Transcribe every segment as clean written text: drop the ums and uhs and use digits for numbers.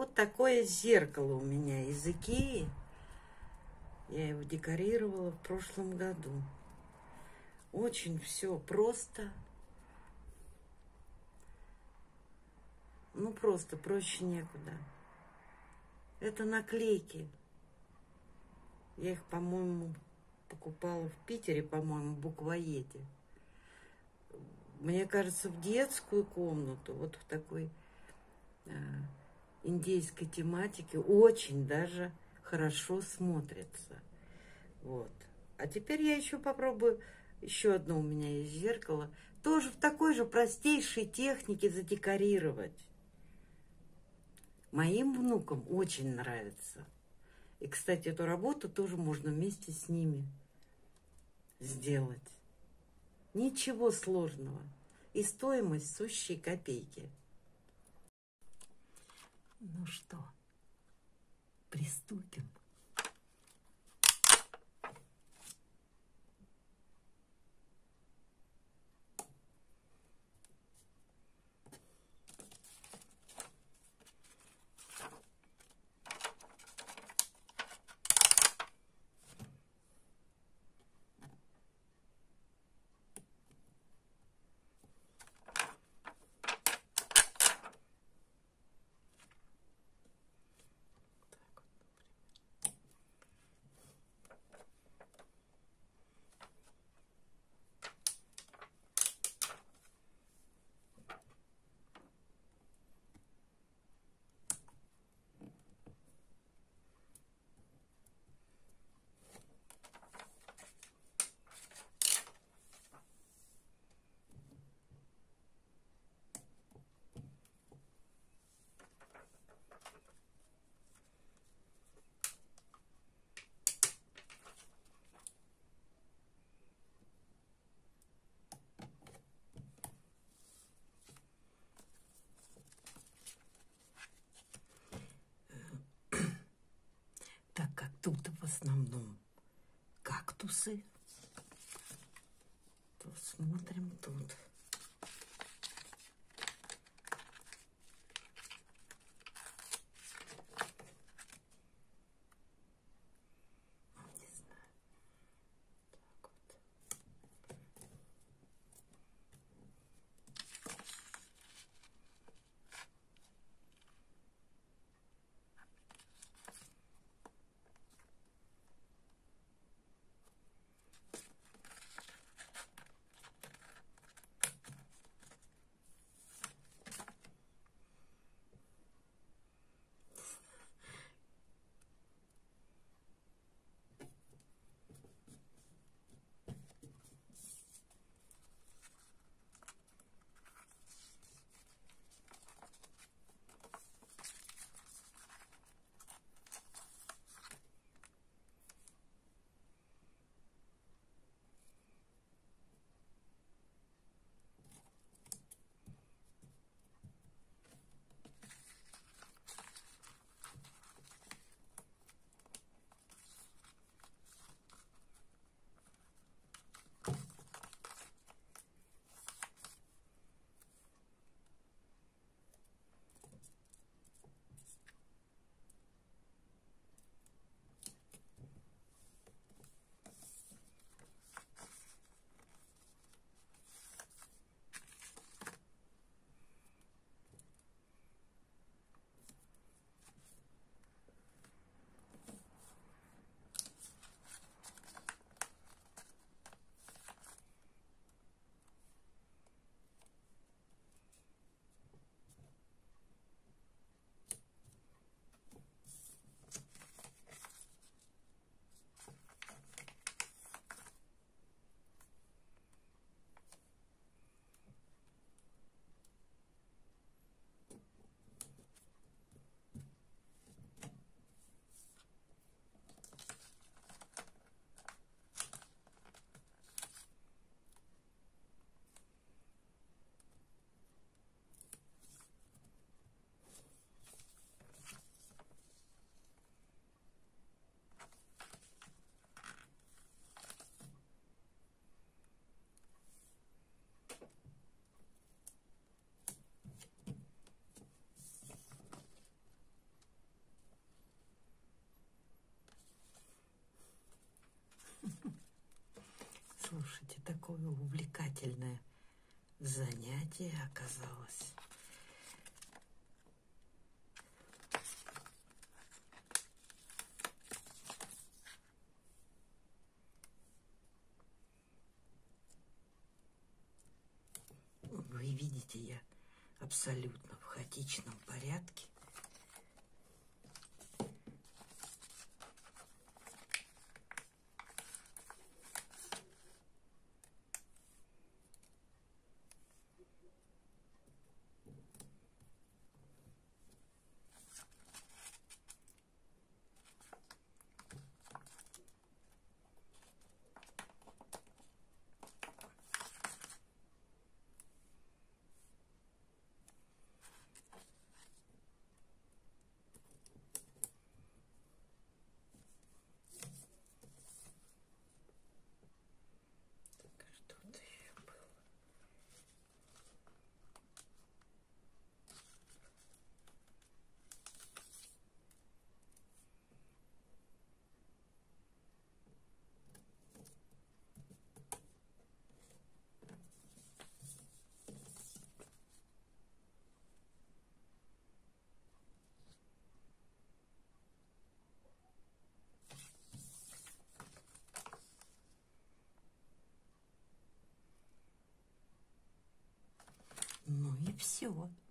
Вот такое зеркало у меня из Икеи. Я его декорировала в прошлом году. Очень все просто. Ну, просто проще некуда. Это наклейки. Я их, по-моему, покупала в Питере, по-моему, в Буквоеде. Мне кажется, в детскую комнату, вот в такой индейской тематике, очень даже хорошо смотрится. Вот. А теперь я еще попробую. Еще одно у меня есть зеркало. Тоже в такой же простейшей технике задекорировать. Моим внукам очень нравится. И, кстати, эту работу тоже можно вместе с ними сделать. Ничего сложного. И стоимость сущие копейки. Ну что, приступим. Так как тут в основном кактусы, то смотрим тут. Не знаю. Так вот. Слушайте, такое увлекательное занятие оказалось. Вы видите, я абсолютно в хаотичном порядке. Ну и все.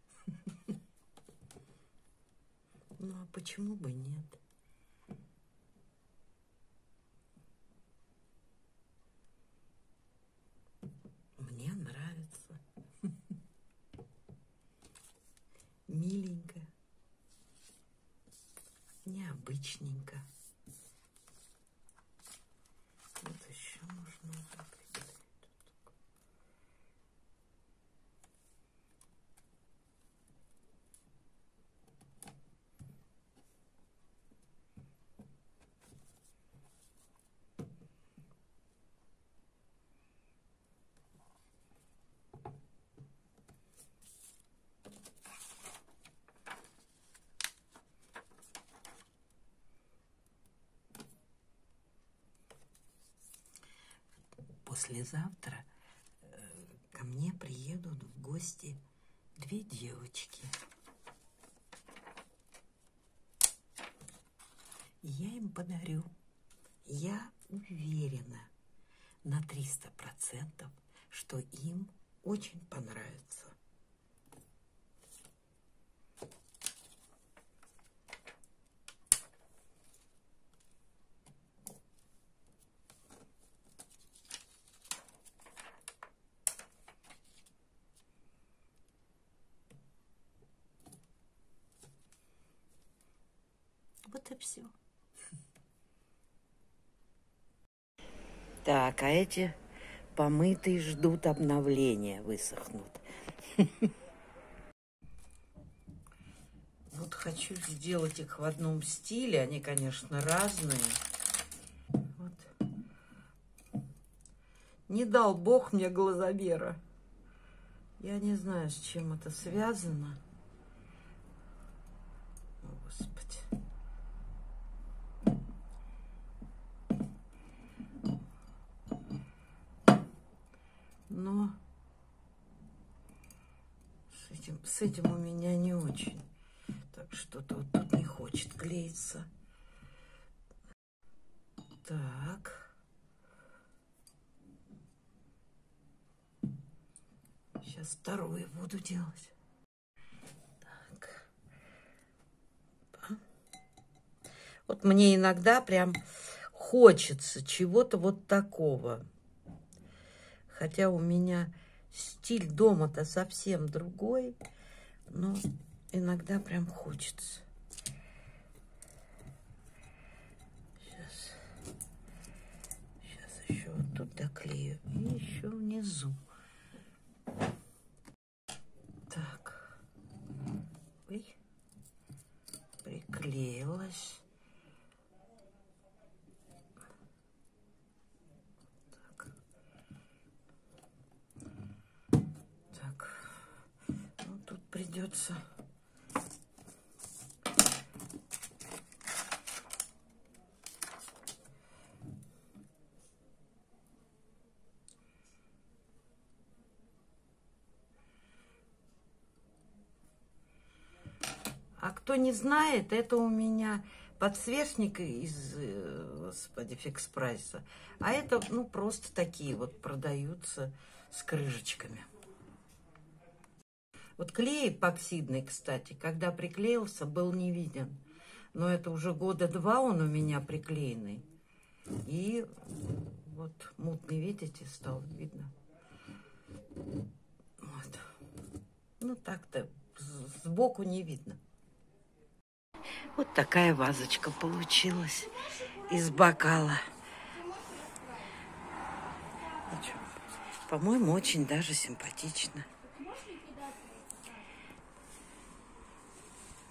Ну а почему бы нет? Мне нравится. Миленько. Необычненько. Вот еще можно прикрыть. Послезавтра ко мне приедут в гости 2 девочки. Я им подарю. Я уверена на 300%, что им очень понравится. Вот и все. Так, а эти помытые ждут обновления, высохнут. Вот хочу сделать их в одном стиле. Они, конечно, разные. Вот. Не дал Бог мне глазомера. Я не знаю, с чем это связано. О, Господи. Но с этим у меня не очень. Так, что-то вот тут не хочет клеиться. Так. Сейчас вторую буду делать. Так. Вот мне иногда прям хочется чего-то вот такого. Хотя у меня стиль дома-то совсем другой, но иногда прям хочется. Сейчас еще вот тут доклею и еще внизу. Так. Ой. Приклеилась. Придется кто не знает, это у меня подсвечник из, господи, фикс прайса. А это, ну, просто такие вот продаются с крышечками. Вот клей эпоксидный, кстати, когда приклеился, был не виден. Но это уже года 2 он у меня приклеенный. И вот мутный, видите, стал видно. Вот. Ну так-то сбоку не видно. Вот такая вазочка получилась из бокала. По-моему, очень даже симпатично.